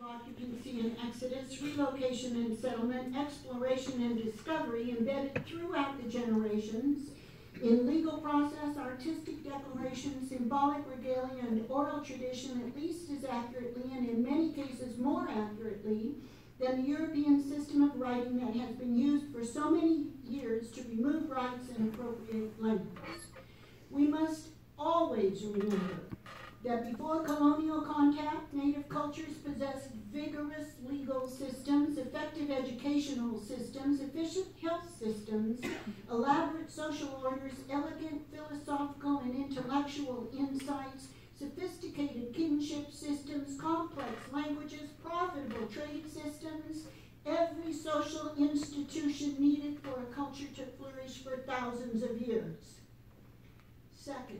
occupancy and exodus, relocation and settlement, exploration and discovery embedded throughout the generations in legal process, artistic declaration, symbolic regalia, and oral tradition at least as accurately, and in many cases more accurately, than the European system of writing that has been used for so many years to remove rights and appropriate language. We must always remember that before colonial contact, native cultures possessed vigorous legal systems, effective educational systems, efficient health systems, elaborate social orders, elegant philosophical and intellectual insights, sophisticated kinship systems, complex languages, profitable trade systems, every social institution needed for a culture to flourish for thousands of years. Second,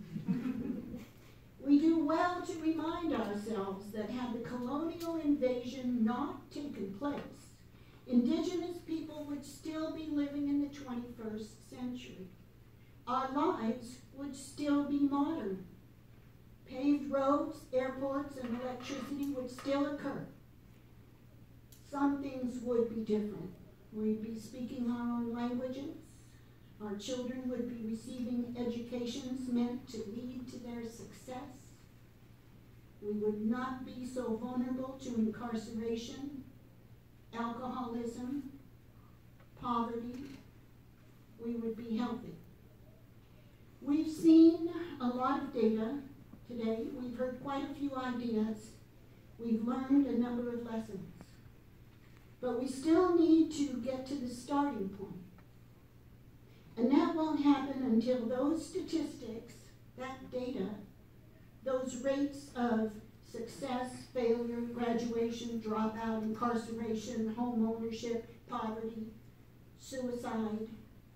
we do well to remind ourselves that had the colonial invasion not taken place, indigenous people would still be living in the 21st century. Our lives would still be modern. Paved roads, airports, and electricity would still occur. Some things would be different. We'd be speaking our own languages. Our children would be receiving educations meant to lead to their success. We would not be so vulnerable to incarceration, alcoholism, poverty. We would be healthy. We've seen a lot of data today. We've heard quite a few ideas. We've learned a number of lessons. But we still need to get to the starting point. And that won't happen until those statistics, that data, those rates of success, failure, graduation, dropout, incarceration, home ownership, poverty, suicide,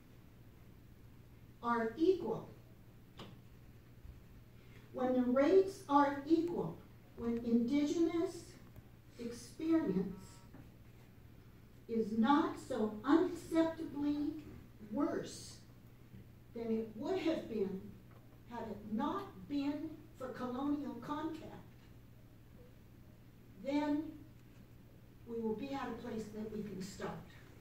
are equal. When the rates are equal, when indigenous experience is not so unacceptably worse than it would have been had it not been for colonial contact, then we will be at a place that we can start.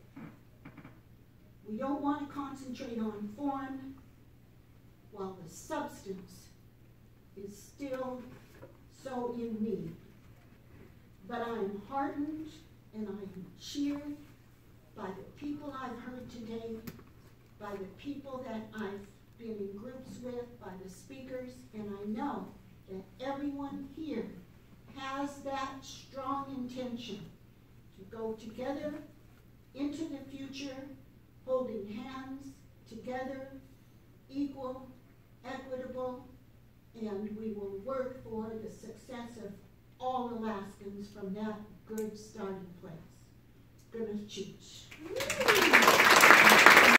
We don't want to concentrate on form while the substance is still so in need. But I am heartened and I am cheered by the people I've heard today, by the people that I've been in groups with, by the speakers, and I know that everyone here has that strong intention to go together into the future, holding hands together, equal, equitable, and we will work for the success of all Alaskans from that good starting place. Gonna cheech.